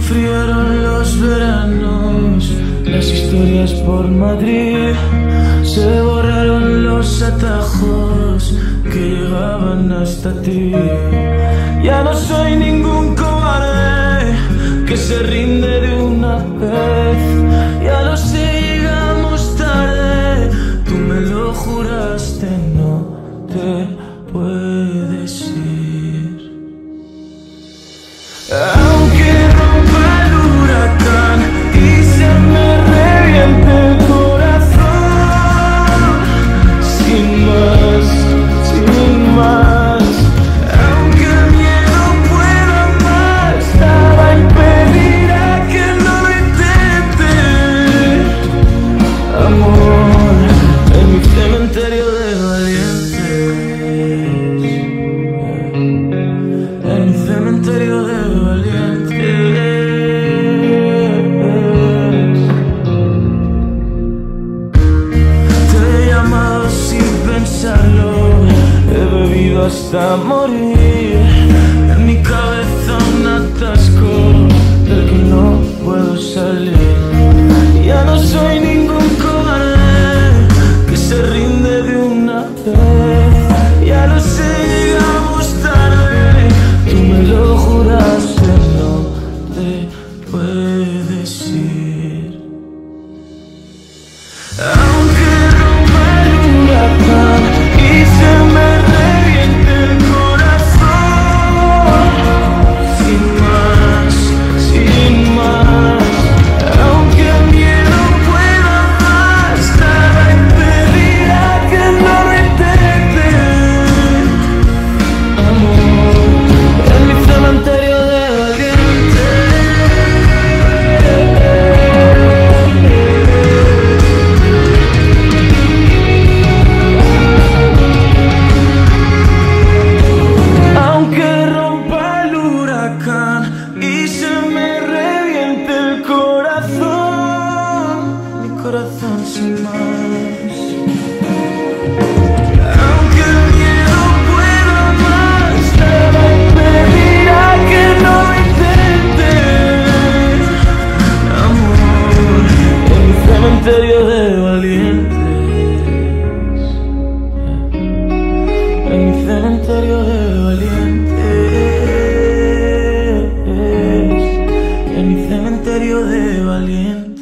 enfriaron los veranos, las historias por Madrid, se borraron los atajos que llegaban hasta ti. Ya no soy ningún cobarde que se rinde de una vez. Ya lo sé, llegamos tarde, tú me lo juraste, no te puedes ir. Aunque rompa el huracán y se me reviente el corazón, sin más, sin más. Aunque el miedo pueda más, nada impedirá que no lo intente. Amor, en mi cementerio de valientes, en mi cementerio de he bebido hasta morir. En mi cabeza un atasco del que no puedo salir. Ya no soy ningún cobarde que se rinde de una vez. Ya lo sé, llegamos tarde, tú me lo juraste, no te puedes ir. Aunque rompa el huracán y se me reviente el corazón, sin más, sin más. Aunque el miedo pueda más, nada impedirá que no lo intente. Amor, en mi cementerio de y se me reviente el corazón, mi corazón sin más. Aunque el miedo pueda más, nada impedirá que no lo intente. Amor, en mi cementerio de valientes, en mi cementerio de valientes, en mi cementerio de valientes.